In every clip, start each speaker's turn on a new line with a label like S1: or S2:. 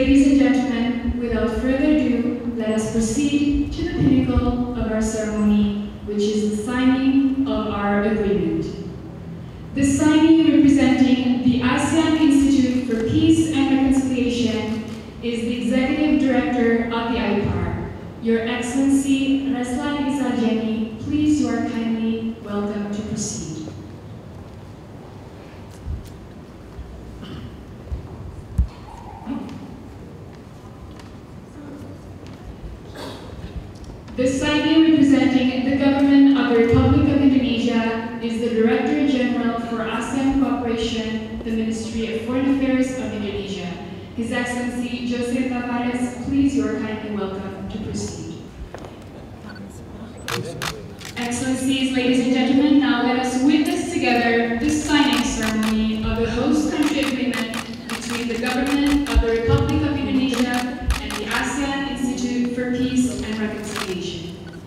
S1: ladies and gentlemen, without further ado, let us proceed to the pinnacle of our ceremony, which is the signing of our agreement. The signee representing the ASEAN Institute for Peace and Reconciliation is the Executive Director of the IPAR, Your Excellency Reslan Isaljeni. Please, you are kindly welcome to proceed. The signee representing the government of the Republic of Indonesia is the Director General for ASEAN Cooperation, the Ministry of Foreign Affairs of Indonesia. His Excellency Jose Tavares, please, you are kindly welcome to proceed. Excellencies, ladies and gentlemen, now let us witness together the signing ceremony of the host country agreement between the government of the Republic of Indonesia and the ASEAN Institute for Peace and Reconciliation.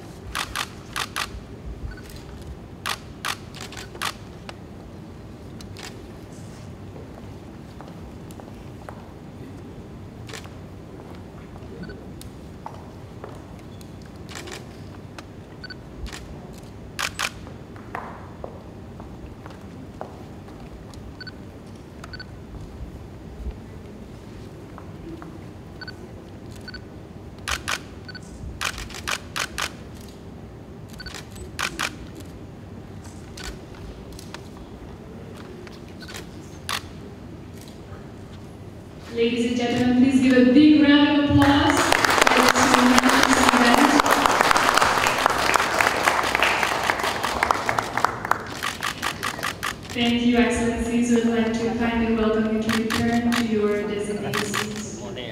S1: Ladies and gentlemen, please give a big round of applause for this momentous event. Thank you, Excellencies. We'd like to kindly welcome you to return to your designated seats.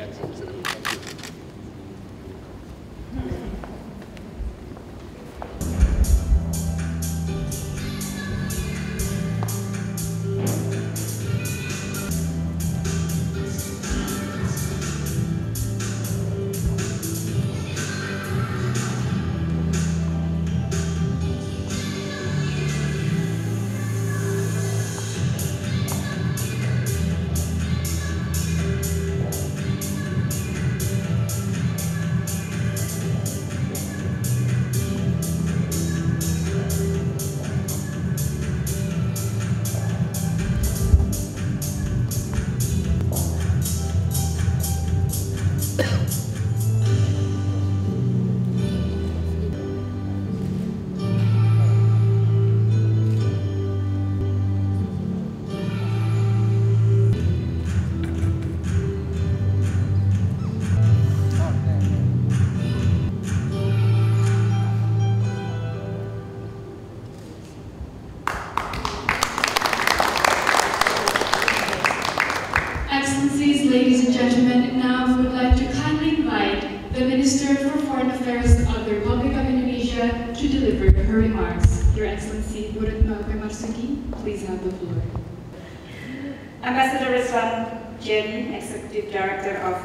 S1: Ladies and gentlemen, now we would like to kindly invite the Minister for Foreign Affairs of the Republic of Indonesia to deliver her remarks. Your Excellency, Bu Retno Marsudi, please have the floor.
S2: Ambassador Reslan Jenny, Executive Director of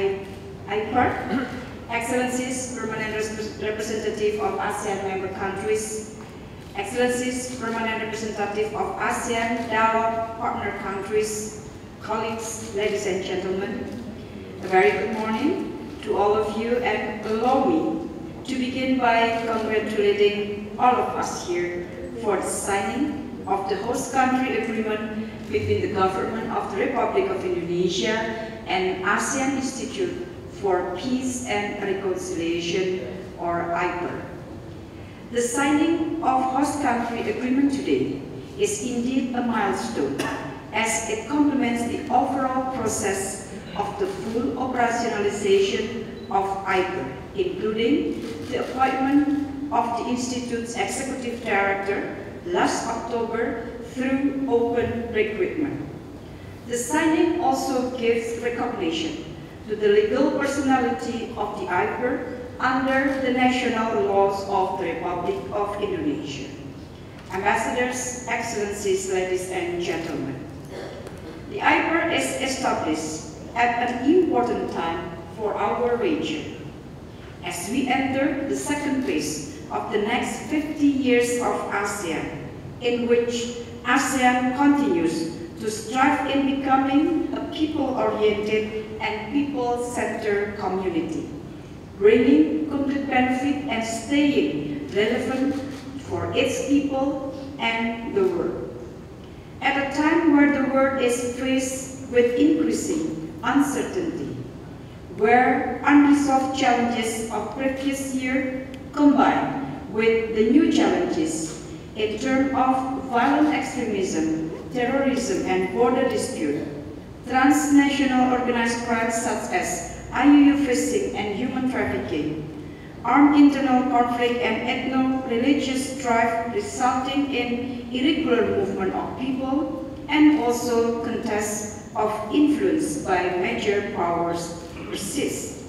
S2: IPAR, Excellencies, Permanent Representative of ASEAN member countries, Excellencies, Permanent Representative of ASEAN Dialogue Partner countries, colleagues, ladies and gentlemen, a very good morning to all of you, and allow me to begin by congratulating all of us here for the signing of the host country agreement between the government of the Republic of Indonesia and ASEAN Institute for Peace and Reconciliation, or IPAR. The signing of host country agreement today is indeed a milestone, as it complements the overall process of the full operationalization of IPAR, including the appointment of the Institute's Executive Director last October through open recruitment. The signing also gives recognition to the legal personality of the IPAR under the national laws of the Republic of Indonesia. Ambassadors, Excellencies, ladies and gentlemen, the IPAR is established at an important time for our region, as we enter the second phase of the next 50 years of ASEAN, in which ASEAN continues to strive in becoming a people-oriented and people-centered community, bringing complete benefit and staying relevant for its people and the world. At a time where the world is faced with increasing uncertainty, where unresolved challenges of previous year combined with the new challenges in terms of violent extremism, terrorism and border dispute, transnational organized crimes such as IUU fishing and human trafficking, armed internal conflict and ethno-religious strife resulting in irregular movement of people, and also contests of influence by major powers persist.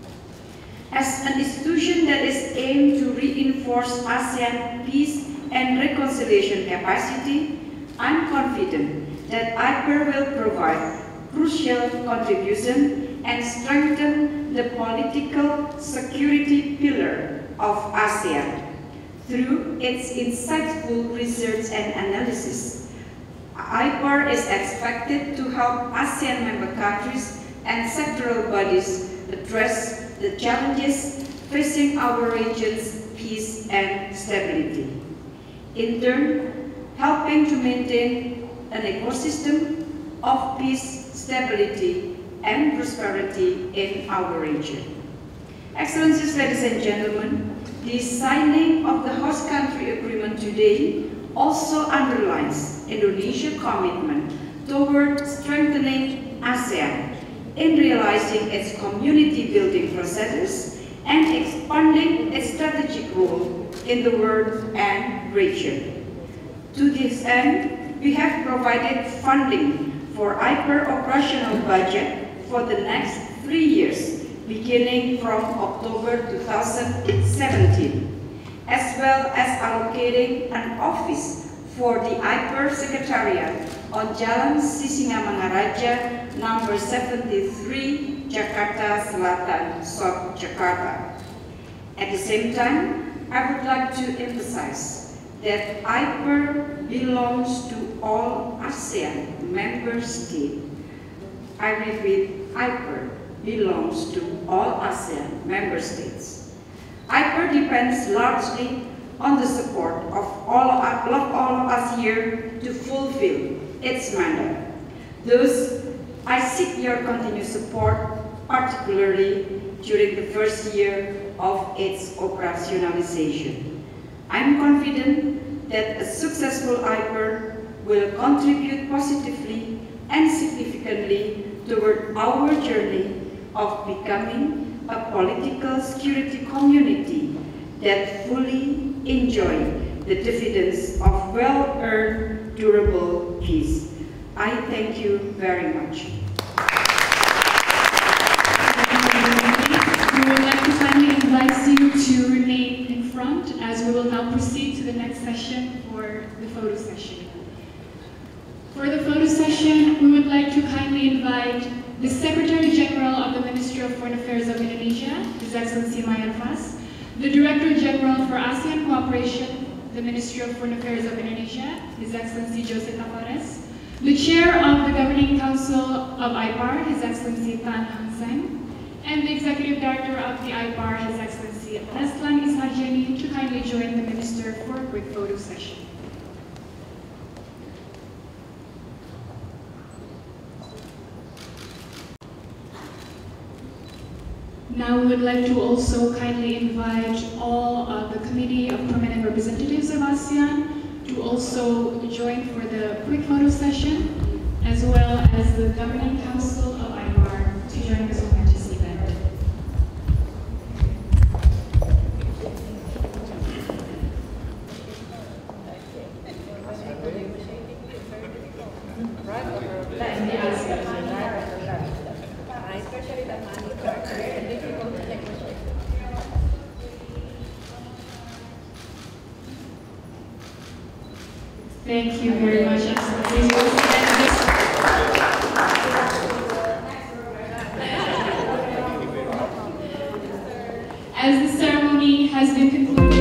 S2: As an institution that is aimed to reinforce ASEAN peace and reconciliation capacity, I'm confident that IPER will provide crucial contribution and strengthen the political security pillar of ASEAN through its insightful research and analysis. IPER is expected to help ASEAN member countries and sectoral bodies address the challenges facing our region's peace and stability, in turn helping to maintain an ecosystem of peace, stability, and prosperity in our region. Excellencies, ladies and gentlemen, the signing of the host country agreement today also underlines Indonesia's commitment toward strengthening ASEAN in realizing its community building processes and expanding its strategic role in the world and region. To this end, we have provided funding for IPER operational budget for the next 3 years, beginning from October 2017, as well as allocating an office for the IPER Secretariat on Jalan Sisingamangaraja number 73, Jakarta Selatan, South Jakarta. At the same time, I would like to emphasize that IPER belongs to all ASEAN member states. I repeat, IPER belongs to all ASEAN member states. IPER depends largely on the support of all of us here to fulfill its mandate. Thus, I seek your continued support, particularly during the first year of its operationalization. I'm confident that a successful IPER will contribute positively and significantly toward our journey of becoming a political security community that fully enjoy the dividends of well-earned, durable peace. I thank you very much.
S1: We would like to finally invite you to remain in front as we will now proceed to the next session for the photo session. For the photo session, we would like to kindly invite the Secretary General of the Ministry of Foreign Affairs of Indonesia, His Excellency Maya Nafas, the Director General for ASEAN Cooperation, the Ministry of Foreign Affairs of Indonesia, His Excellency Jose Tavares, the Chair of the Governing Council of IPAR, His Excellency Tan Hang Seng, and the Executive Director of the IPAR, His Excellency Leslan Isharjeni, to kindly join the Minister for a quick photo session. Now we would like to also kindly invite all of the Committee of Permanent Representatives of ASEAN to also join for the quick photo session, as well as the Governing Council of IPAR to join this momentous event. Thank you very much, Excellencies. As the ceremony has been concluded,